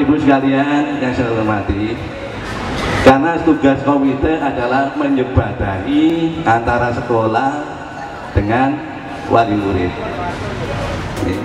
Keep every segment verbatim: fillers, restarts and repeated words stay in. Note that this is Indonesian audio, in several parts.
Ibu sekalian yang saya hormati, karena tugas komite adalah menjembatani antara sekolah dengan wali murid. Oke.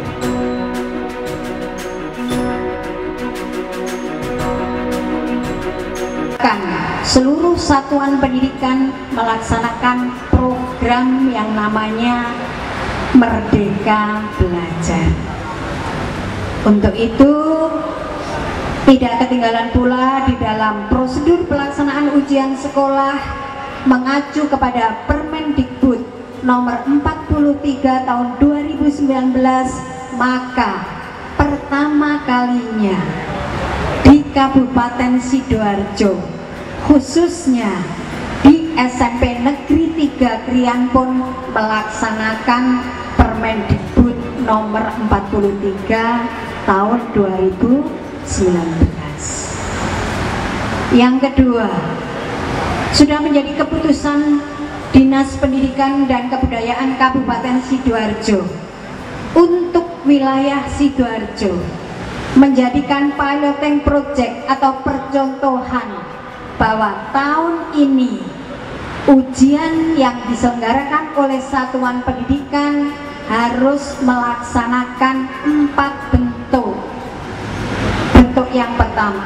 Seluruh satuan pendidikan melaksanakan program yang namanya Merdeka Belajar. Untuk itu tidak ketinggalan pula di dalam prosedur pelaksanaan ujian sekolah mengacu kepada Permendikbud nomor empat puluh tiga tahun dua ribu sembilan belas, maka pertama kalinya di Kabupaten Sidoarjo, khususnya di S M P Negeri tiga Krian pun melaksanakan Permendikbud nomor empat puluh tiga tahun dua ribu sembilan belas. Yang kedua, sudah menjadi keputusan Dinas Pendidikan dan Kebudayaan Kabupaten Sidoarjo untuk wilayah Sidoarjo menjadikan piloting project atau percontohan bahwa tahun ini ujian yang diselenggarakan oleh satuan pendidikan harus melaksanakan empat bentuk. Bentuk yang pertama,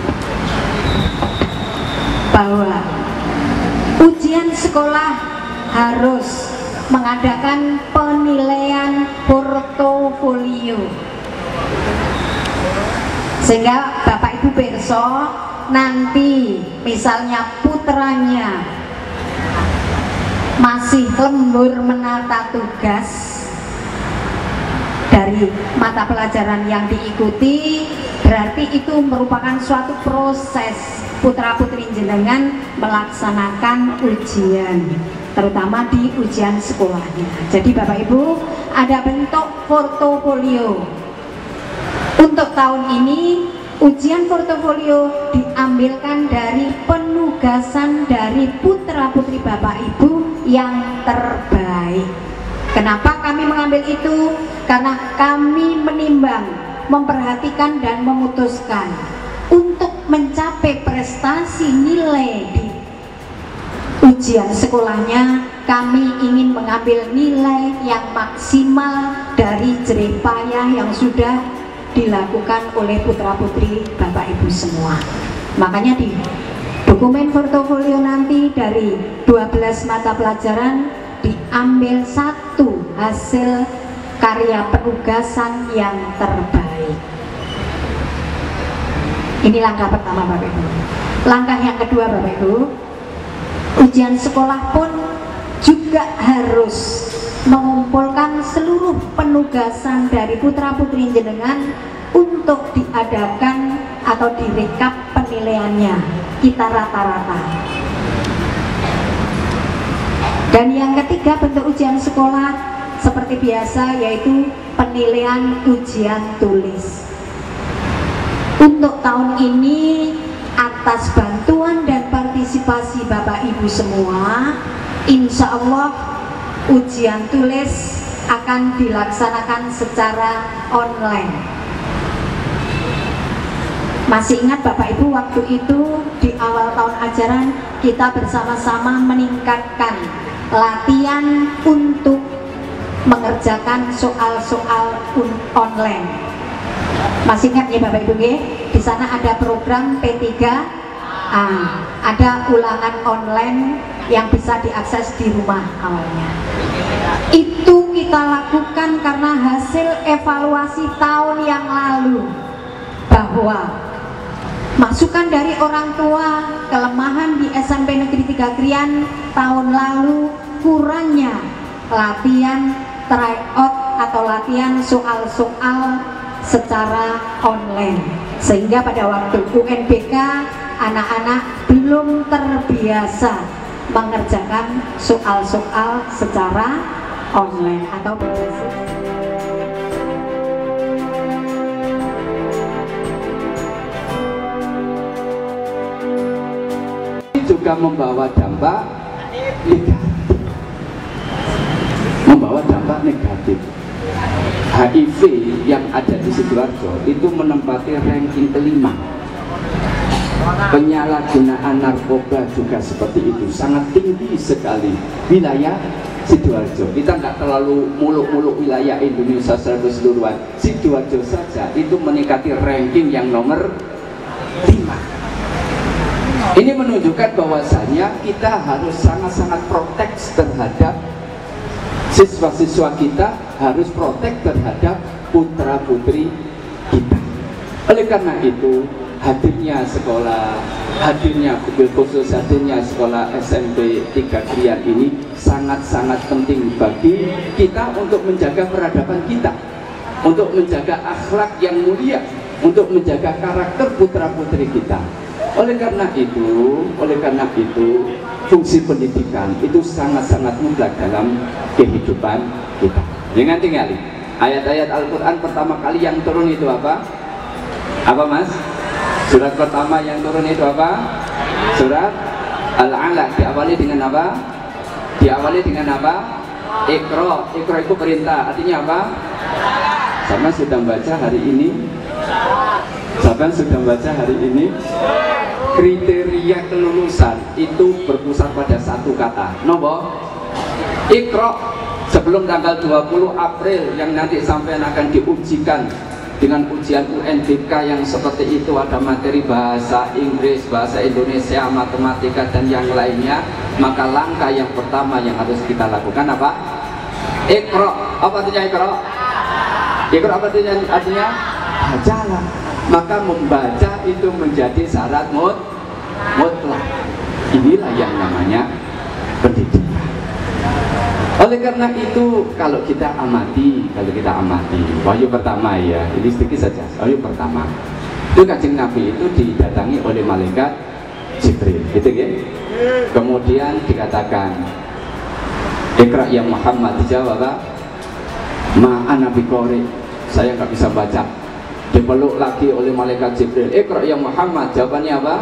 bahwa ujian sekolah harus mengadakan penilaian portofolio, sehingga Bapak Ibu pirsa nanti misalnya putranya masih lembur menata tugas dari mata pelajaran yang diikuti, berarti itu merupakan suatu proses putra putri jenengan melaksanakan ujian, terutama di ujian sekolahnya. Jadi Bapak Ibu, ada bentuk portofolio. Untuk tahun ini ujian portofolio diambilkan dari penugasan dari putra-putri Bapak Ibu yang terbaik. Kenapa kami mengambil itu? Karena kami menimbang, memperhatikan dan memutuskan untuk mencapai prestasi nilai di ujian sekolahnya, kami ingin mengambil nilai yang maksimal dari jerih payah yang sudah dilakukan oleh putra-putri Bapak Ibu semua. Makanya di dokumen portofolio nanti dari dua belas mata pelajaran diambil satu hasil karya penugasan yang terbaik. Ini langkah pertama Bapak Ibu. Langkah yang kedua Bapak Ibu, ujian sekolah pun juga harus mengumpulkan seluruh penugasan dari putra-putri jenengan untuk diadakan atau direkap penilaiannya, kita rata-rata. Dan yang ketiga bentuk ujian sekolah seperti biasa, yaitu penilaian ujian tulis. Untuk tahun ini atas bantuan dan partisipasi Bapak Ibu semua, insya Allah ujian tulis akan dilaksanakan secara online. Masih ingat Bapak Ibu, waktu itu di awal tahun ajaran kita bersama-sama meningkatkan latihan untuk mengerjakan soal-soal online. Masih ingat ya Bapak Ibu ya? Di sana ada program P tiga A, ada ulangan online yang bisa diakses di rumah awalnya. Itu kita lakukan karena hasil evaluasi tahun yang lalu, bahwa masukan dari orang tua, kelemahan di S M P Negeri tiga Krian tahun lalu, kurangnya latihan tryout atau latihan soal-soal secara online, sehingga pada waktu U N B K anak-anak belum terbiasa mengerjakan soal-soal secara online atau berbasis. Juga membawa dampak negatif, membawa dampak negatif. Hal H I V yang ada di Sidoarjo itu menempati ranking kelima. Penyalahgunaan narkoba juga seperti itu, sangat tinggi sekali wilayah Sidoarjo. Kita nggak terlalu muluk-muluk wilayah Indonesia secara keseluruhan. Sidoarjo saja itu meningkati ranking yang nomor lima. Ini menunjukkan bahwasanya kita harus sangat-sangat protek terhadap siswa-siswa kita, harus protek terhadap putra-putri kita. Oleh karena itu, hadirnya sekolah, hadirnya khusus hadirnya sekolah S M P tiga Krian ini sangat-sangat penting bagi kita untuk menjaga peradaban kita, untuk menjaga akhlak yang mulia, untuk menjaga karakter putra-putri kita. Oleh karena itu, oleh karena itu, fungsi pendidikan itu sangat-sangat mutlak dalam kehidupan kita. Jangan tinggali. Ayat-ayat Al-Quran pertama kali yang turun itu apa? Apa mas? Surat pertama yang turun itu apa? Surat Al-Alaq. Diawali dengan apa? Diawali dengan apa? Iqra. Iqra itu perintah. Artinya apa? Sama sudah baca hari ini? Siapa sudah baca hari ini? Kriteria kelulusan itu berpusat pada satu kata. Nopo? Iqra. Sebelum tanggal dua puluh April yang nanti sampai akan diujikan dengan ujian U N B K yang seperti itu, ada materi bahasa Inggris, bahasa Indonesia, matematika dan yang lainnya, maka langkah yang pertama yang harus kita lakukan apa? Iqra. Apa artinya Iqra? Iqra apa artinya? Artinya bacalah. Maka membaca itu menjadi syarat mut, mutlak. Inilah yang namanya pendidikan. Oleh karena itu, kalau kita amati, kalau kita amati, wahyu pertama ya, ini sedikit saja. Wahyu pertama, itu Kanjeng Nabi itu didatangi oleh malaikat Jibril, gitu ya. Kemudian dikatakan, Iqra ya Muhammad, dijawab apa? Ma ana biqori, saya nggak bisa baca. Dipeluk lagi oleh malaikat Jibril, Iqra ya Muhammad, jawabannya apa?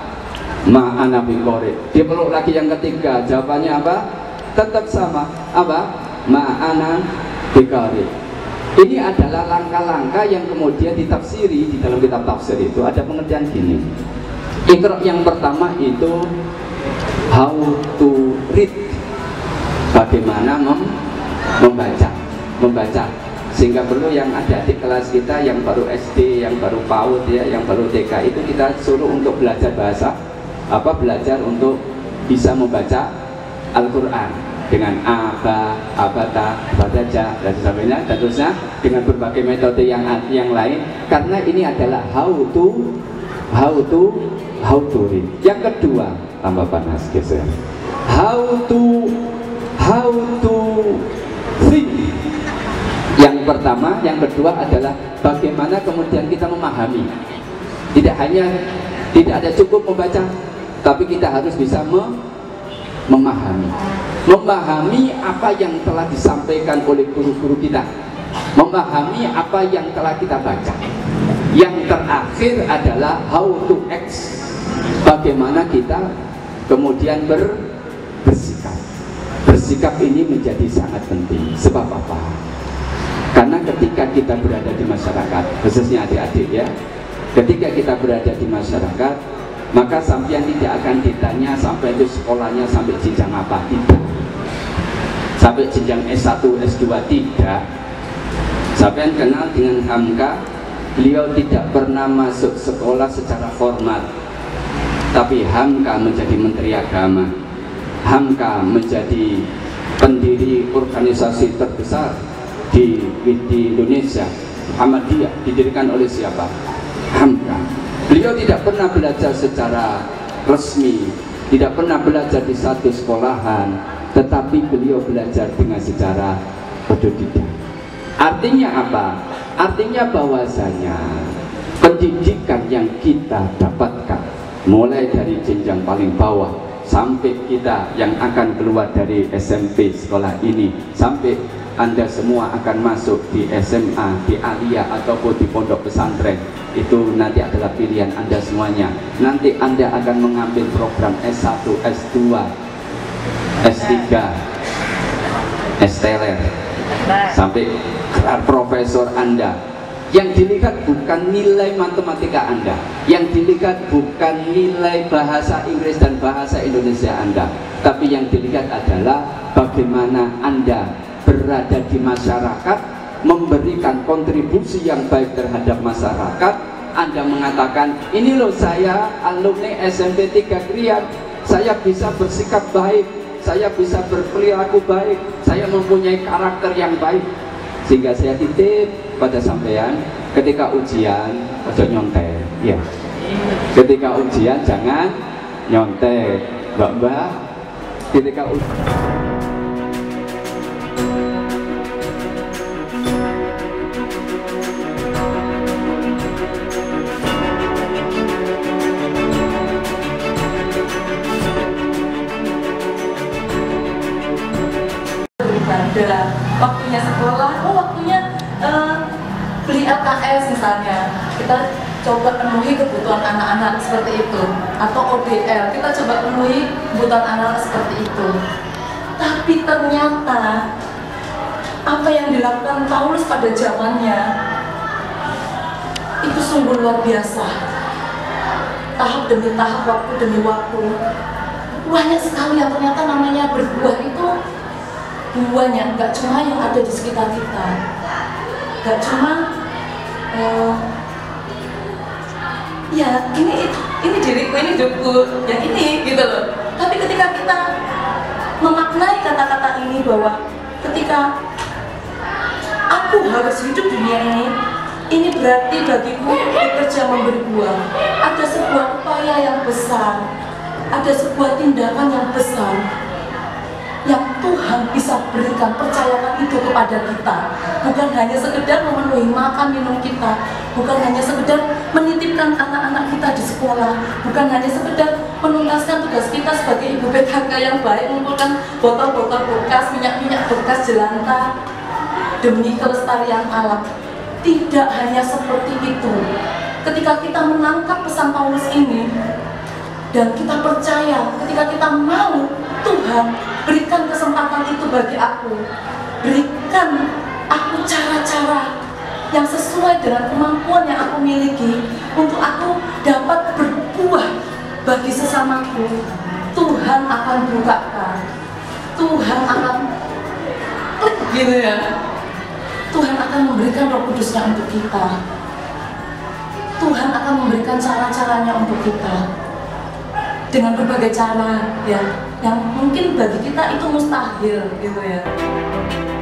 Ma ana biqori. Dipeluk lagi yang ketiga, jawabannya apa? Tetap sama, apa? Ma'ana bikari. Ini adalah langkah-langkah yang kemudian ditafsiri di dalam kitab tafsir itu ada pengertian gini. Iqra yang pertama itu how to read, bagaimana mem membaca, membaca. Sehingga perlu yang ada di kelas kita yang baru S D, yang baru PAUD ya, yang baru T K itu kita suruh untuk belajar bahasa, apa belajar untuk bisa membaca Al-Quran dengan aba, abata, badaja dan sebagainya, dan terusnya dengan berbagai metode yang yang lain, karena ini adalah how to how to how to read. Yang kedua, tambah panas geser, how to how to think. Yang pertama, yang kedua adalah bagaimana kemudian kita memahami. Tidak hanya tidak ada cukup membaca, tapi kita harus bisa me memahami, memahami apa yang telah disampaikan oleh guru-guru kita, memahami apa yang telah kita baca. Yang terakhir adalah how to act, bagaimana kita kemudian ber, bersikap. Bersikap ini menjadi sangat penting. Sebab apa? Karena ketika kita berada di masyarakat, khususnya adik-adik ya, ketika kita berada di masyarakat, maka sampean tidak akan ditanya sampai itu sekolahnya sampai jenjang apa, tidak. Sampai jenjang S satu, S dua, tidak. Sampean kenal dengan Hamka, beliau tidak pernah masuk sekolah secara formal, tapi Hamka menjadi Menteri Agama, Hamka menjadi pendiri organisasi terbesar di, di Indonesia, Muhammadiyah, didirikan oleh siapa? Hamka. Beliau tidak pernah belajar secara resmi, tidak pernah belajar di satu sekolahan, tetapi beliau belajar dengan secara otodidak. Artinya apa? Artinya bahwasanya pendidikan yang kita dapatkan mulai dari jenjang paling bawah sampai kita yang akan keluar dari S M P sekolah ini, sampai Anda semua akan masuk di S M A, di Aliyah ataupun di pondok pesantren, itu nanti adalah pilihan Anda semuanya. Nanti Anda akan mengambil program S satu, S dua, S tiga, S teler sampai profesor Anda. Yang dilihat bukan nilai matematika Anda, yang dilihat bukan nilai bahasa Inggris dan bahasa Indonesia Anda, tapi yang dilihat adalah bagaimana Anda berada di masyarakat, memberikan kontribusi yang baik terhadap masyarakat. Anda mengatakan, ini loh saya alumni S M P tiga Krian, saya bisa bersikap baik, saya bisa berperilaku baik, saya mempunyai karakter yang baik. Sehingga saya titip pada sampean, ketika ujian ojo nyontek ya, ketika ujian jangan nyontek mbak-mbak, ketika ujian ada waktunya sekolah, oh waktunya uh, beli L K S misalnya, kita coba penuhi kebutuhan anak-anak seperti itu, atau O D L kita coba penuhi kebutuhan anak-anak seperti itu. Tapi ternyata apa yang dilakukan Paulus pada zamannya itu sungguh luar biasa. Tahap demi tahap, waktu demi waktu, banyak sekali yang ternyata namanya berbuah itu. Buahnya nggak cuma yang ada di sekitar kita, nggak cuma uh, ya ini ini diriku, ini hidupku, yang ini gitu loh. Tapi ketika kita memaknai kata-kata ini bahwa ketika aku harus hidup dunia ini, ini berarti bagiku bekerja memberi buah. Ada sebuah upaya yang besar, ada sebuah tindakan yang besar yang Tuhan bisa berikan. Percayakan itu kepada kita, bukan hanya sekedar memenuhi makan minum kita, bukan hanya sekedar menitipkan anak-anak kita di sekolah, bukan hanya sekedar menuntaskan tugas kita sebagai ibu P K K yang baik, mengumpulkan botol-botol bekas, minyak-minyak bekas jelantah demi kelestarian alam. Tidak hanya seperti itu. Ketika kita menangkap pesan Paulus ini dan kita percaya, ketika kita mau, Tuhan berikan kesempatan itu bagi aku, berikan aku cara-cara yang sesuai dengan kemampuan yang aku miliki untuk aku dapat berbuah bagi sesamaku. Tuhan akan bukakan, Tuhan akan gitu ya, Tuhan akan memberikan Roh Kudusnya untuk kita. Tuhan akan memberikan cara-caranya untuk kita dengan berbagai cara ya, yang mungkin bagi kita itu mustahil gitu ya.